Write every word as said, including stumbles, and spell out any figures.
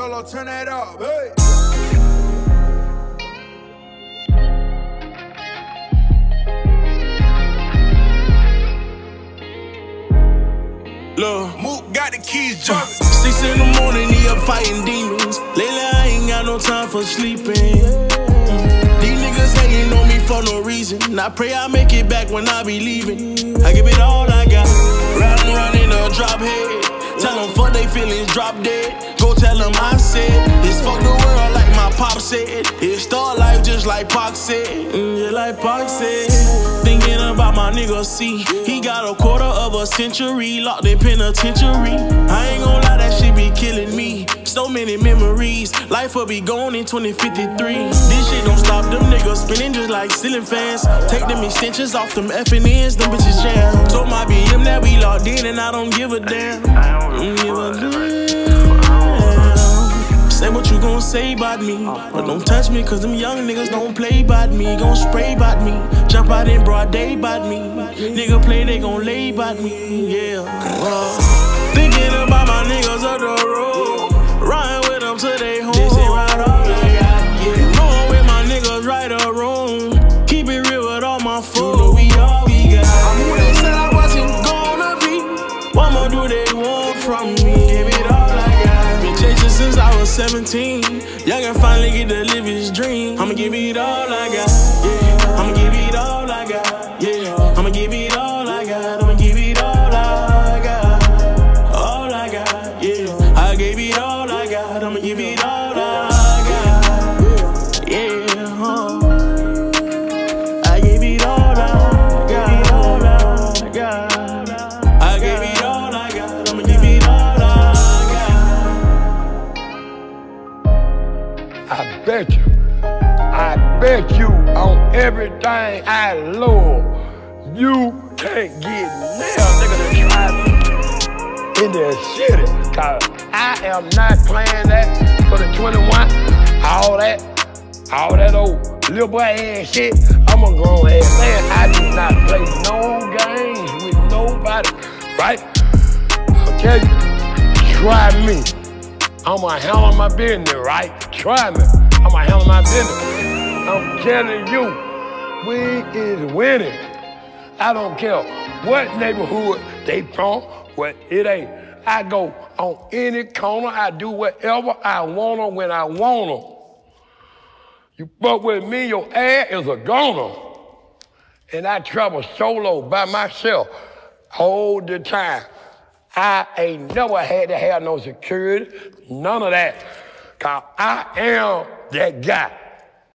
Yolo, turn that up, hey. Look, Mook got the keys jumping. Six in the morning, he up fighting demons. Lately, I ain't got no time for sleeping. These niggas hating on me for no reason. I pray I make it back when I be leaving. I give it all I got. Riding around in a drop head. Tell them fuck they feelings, drop dead. Go tell them I said, it's fuck the world like my pop said. It start life just like Pac said. Mm, just like Pac said. Thinking about my nigga C. He got a quarter of a century locked in penitentiary. I ain't gon' lie, that shit be killing me. So many memories, life will be gone in twenty fifty-three. This shit don't stop them niggas spinning just like ceiling fans. Take them extensions off them effing ends, them bitches jam. Told my B M that we locked in and I don't give a damn. Don't give a damn. Say what you gon' say about me, but don't touch me, cause them young niggas don't play about me. Gon' spray about me, jump out in broad day about me. Nigga play, they gon' lay about me, yeah. Uh, thinking about my niggas up the road, riding with them till they home. This ain't right all I got, yeah. Knowing with my niggas right or wrong, keep it real with all my foes. You know we all we got. I'm who they said I wasn't gonna be. What more do they want from me? Give it all I got. Been chasing since I was seventeen. Young and finally get to live his dream. I'ma give it all I got, yeah. I'ma give it all I got, yeah. I'ma give it all I got. I'ma give it all I got. All I got, yeah. I gave it all I got. I'ma give it all I got, yeah. Huh. I gave it all I got. All I got. I gave it all I got. I'ma give it all I got. I bet you, I bet you on everything I love, you can't get nail, nigga, to try me in the city. Cause I am not playing that for the twenty-one, all that, all that old little boy ass shit. I'm a grown ass man. I do not play no games with nobody, right? I'll tell you, try me. I'ma handle my business, right? Try me. I'ma handle my business. I'm telling you, we is winning. I don't care what neighborhood they from, what it ain't. I go on any corner, I do whatever I wanna when I wanna. You fuck with me, your ass is a goner. And I travel solo by myself all the time. I ain't never had to have no security, none of that. Cause I am that guy.